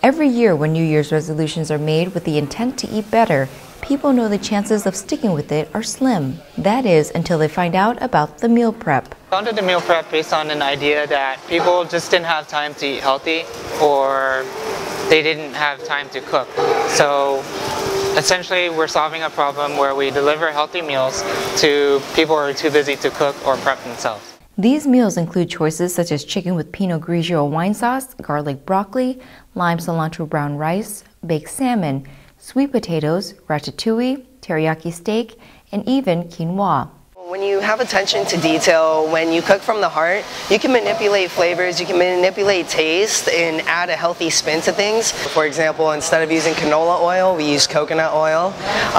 Every year when New Year's resolutions are made with the intent to eat better, people know the chances of sticking with it are slim. That is, until they find out about the meal prep. I founded the meal prep based on an idea that people just didn't have time to eat healthy, or they didn't have time to cook. So essentially we're solving a problem where we deliver healthy meals to people who are too busy to cook or prep themselves. These meals include choices such as chicken with Pinot Grigio wine sauce, garlic broccoli, lime cilantro brown rice, baked salmon, sweet potatoes, ratatouille, teriyaki steak, and even quinoa. When you have attention to detail, when you cook from the heart, you can manipulate flavors, you can manipulate taste, and add a healthy spin to things. For example, instead of using canola oil, we use coconut oil.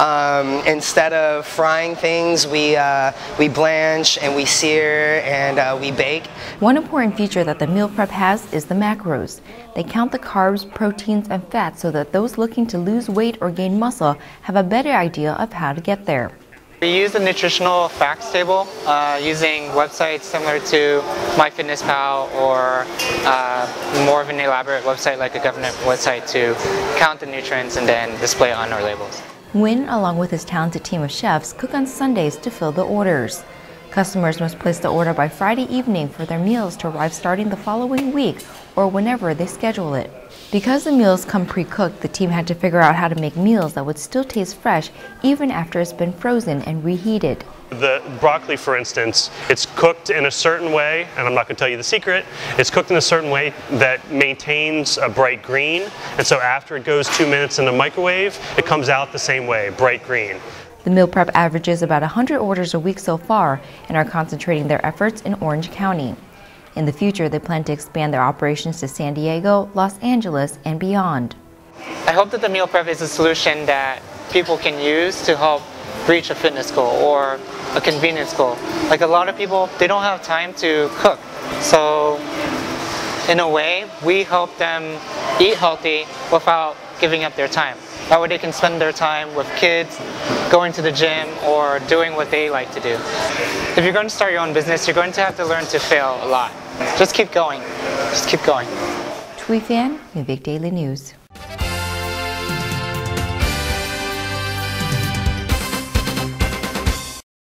Instead of frying things, we blanch and we sear and we bake. One important feature that the meal prep has is the macros. They count the carbs, proteins, and fats so that those looking to lose weight or gain muscle have a better idea of how to get there. We use a nutritional facts table using websites similar to MyFitnessPal or more of an elaborate website like a government website to count the nutrients and then display it on our labels. Nguyen, along with his talented team of chefs, cook on Sundays to fill the orders. Customers must place the order by Friday evening for their meals to arrive starting the following week or whenever they schedule it. Because the meals come pre-cooked, the team had to figure out how to make meals that would still taste fresh even after it's been frozen and reheated. The broccoli, for instance, it's cooked in a certain way, and I'm not going to tell you the secret, it's cooked in a certain way that maintains a bright green, and so after it goes 2 minutes in the microwave, it comes out the same way, bright green. The meal prep averages about 100 orders a week so far and are concentrating their efforts in Orange County. In the future, they plan to expand their operations to San Diego, Los Angeles, and beyond. I hope that the meal prep is a solution that people can use to help reach a fitness goal or a convenience goal. Like a lot of people, they don't have time to cook. So in a way, we help them eat healthy without giving up their time. That way they can spend their time with kids, going to the gym, or doing what they like to do. If you're going to start your own business, you're going to have to learn to fail a lot. Just keep going. Just keep going. Thuy Pham, New Vic Daily News.